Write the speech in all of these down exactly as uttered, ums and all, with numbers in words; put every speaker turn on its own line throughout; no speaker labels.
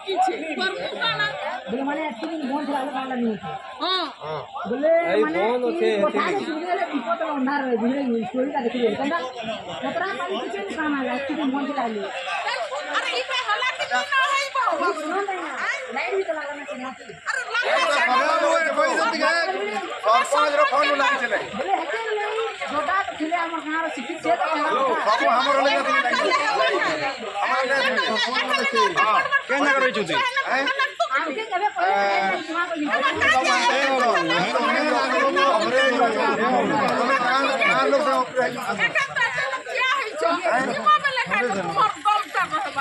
किछे करबो काना
बोले माने एक्चुअली फोन चला वाला नहीं है
हां
हां बोले माने फोन होते है सुनेले विपत अंधार है बुझले स्टोरी का देखिए कंदा खतरा पानी किछे नहीं काना एक्चुअली फोन चला ले
अरे ई पे हल्ला के ना है बाबू
सुनो नहीं लाइट भी चला लेना चाहिए
अरे लाइट
कोई जल्दी गए और पांच रो फोन लाग चले
बोले हके नहीं जोटा खिले हमर गांव शिक्षित से तो
बाबू हमर ले जाते हमर ले हां केना करै छु जी हैं
आके कबे कोई सुना को
हमरे हमें कान कान लोग से
क्या है जो मोबाइल का मोर गम कर रहबा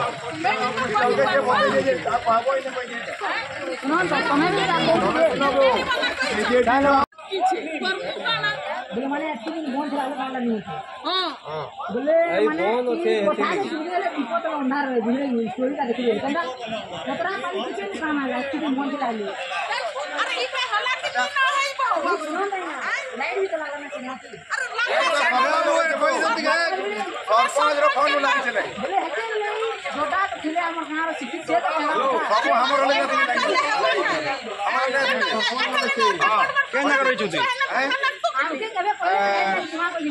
आप आवो ने कोई
सुनो तो समय भी आपको
ये डालो
किछे करबो काना
बोले माने एक्चुअली फोन चला वाला नहीं है
हां
बोले माने फोन होते है सुनेले विपत अंधार है बुझले स्टोरी का देखिए कंदा खतरा पानी किछे नहीं काना एक्चुअली फोन चला ले
अरे ई पे हल्ला के ना है बाबू
सुनो नहीं लाइट भी चला लेना चाहिए
अरे लाइट
कोई जल्दी गए और पांच रो फोन लाग चले
बोले हके नहीं जोटा खिले हमर गांव शिक्षित से तो
बाबू हमर ले जाते हमर ले हां केना करै छु जी हैं
आके कबे कोई सुना को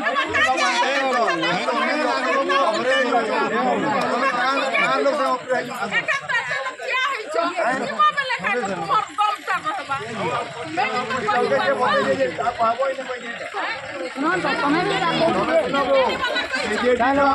हमरे हमें कान कान लोग से
क्या है जो मोबाइल का मोर गम कर रहबा
आप आवो ने कोई
सुनो तो समय भी आपको
ये डालो